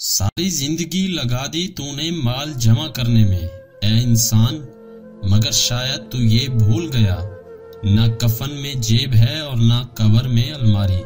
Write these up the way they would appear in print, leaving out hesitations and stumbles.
ساری زندگی لگا دی تو نے مال جمع کرنے میں اے انسان، مگر شاید تو یہ بھول گیا نہ کفن میں جیب ہے اور نہ قبر میں الماری۔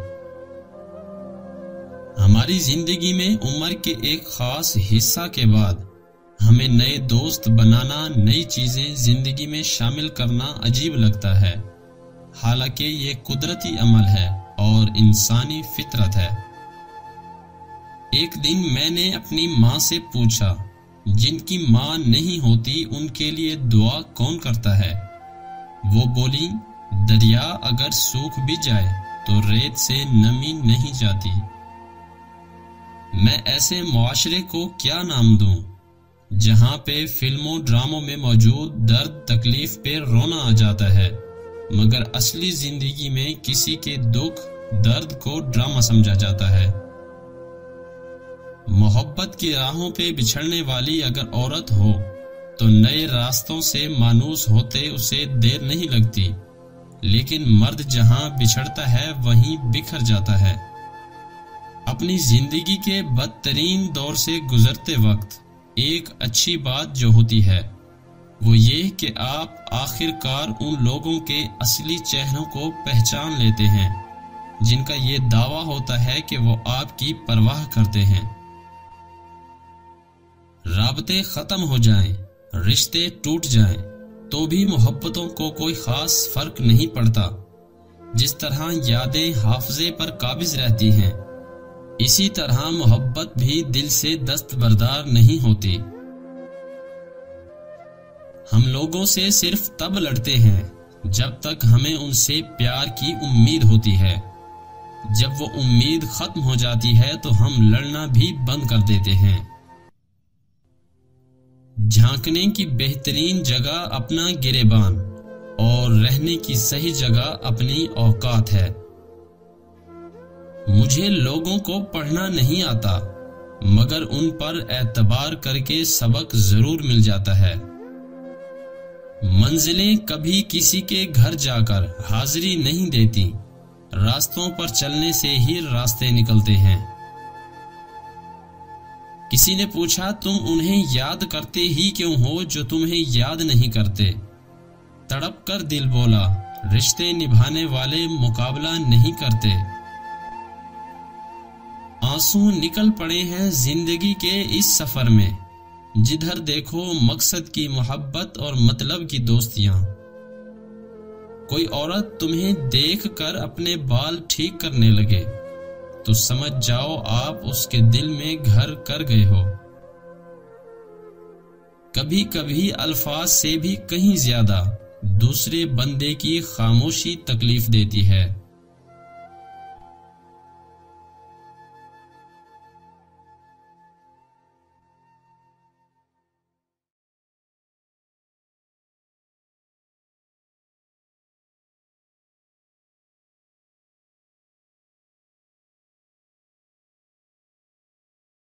ہماری زندگی میں عمر کے ایک خاص حصہ کے بعد ہمیں نئے دوست بنانا، نئی چیزیں زندگی میں شامل کرنا عجیب لگتا ہے، حالانکہ یہ قدرتی عمل ہے اور انسانی فطرت ہے۔ ایک دن میں نے اپنی ماں سے پوچھا، جن کی ماں نہیں ہوتی ان کے لیے دعا کون کرتا ہے؟ وہ بولی، دریا اگر سوکھ بھی جائے تو ریت سے نمی نہیں جاتی۔ میں ایسے معاشرے کو کیا نام دوں جہاں پہ فلموں ڈراموں میں موجود درد تکلیف پہ رونا آ جاتا ہے، مگر اصلی زندگی میں کسی کے دکھ درد کو ڈرامہ سمجھا جاتا ہے۔ محبت کی راہوں پہ بچھڑنے والی اگر عورت ہو تو نئے راستوں سے مانوس ہوتے اسے دیر نہیں لگتی، لیکن مرد جہاں بچھڑتا ہے وہیں بکھر جاتا ہے۔ اپنی زندگی کے بدترین دور سے گزرتے وقت ایک اچھی بات جو ہوتی ہے وہ یہ کہ آپ آخر کار ان لوگوں کے اصلی چہروں کو پہچان لیتے ہیں جن کا یہ دعویٰ ہوتا ہے کہ وہ آپ کی پرواہ کرتے ہیں۔ رابطے ختم ہو جائیں، رشتے ٹوٹ جائیں تو بھی محبتوں کو کوئی خاص فرق نہیں پڑتا۔ جس طرح یادیں حافظے پر قابض رہتی ہیں، اسی طرح محبت بھی دل سے دستبردار نہیں ہوتی۔ ہم لوگوں سے صرف تب لڑتے ہیں جب تک ہمیں ان سے پیار کی امید ہوتی ہے۔ جب وہ امید ختم ہو جاتی ہے تو ہم لڑنا بھی بند کر دیتے ہیں۔ جھانکنے کی بہترین جگہ اپنا گریبان اور رہنے کی صحیح جگہ اپنی اوقات ہے۔ مجھے لوگوں کو پڑھنا نہیں آتا، مگر ان پر اعتبار کر کے سبق ضرور مل جاتا ہے۔ منزلیں کبھی کسی کے گھر جا کر حاضری نہیں دیتی، راستوں پر چلنے سے ہی راستے نکلتے ہیں۔ کسی نے پوچھا، تم انہیں یاد کرتے ہی کیوں ہو جو تمہیں یاد نہیں کرتے؟ تڑپ کر دل بولا، رشتے نبھانے والے مقابلہ نہیں کرتے۔ آنسو نکل پڑے ہیں زندگی کے اس سفر میں، جدھر دیکھو مقصد کی محبت اور مطلب کی دوستیاں۔ کوئی عورت تمہیں دیکھ کر اپنے بال ٹھیک کرنے لگے تو سمجھ جاؤ آپ اس کے دل میں گھر کر گئے ہو۔ کبھی کبھی الفاظ سے بھی کہیں زیادہ دوسرے بندے کی خاموشی تکلیف دیتی ہے۔